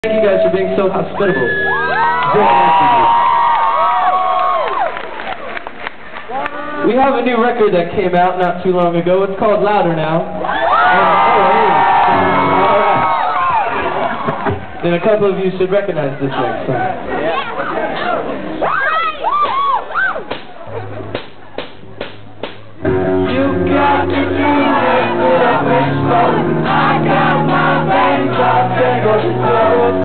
Thank you guys for being so hospitable. Very nice of you. We have a new record that came out not too long ago. It's called Louder Now. Alright. Then a couple of you should recognize this next song. You got to do this with a wishbone. I got my veins all tangled.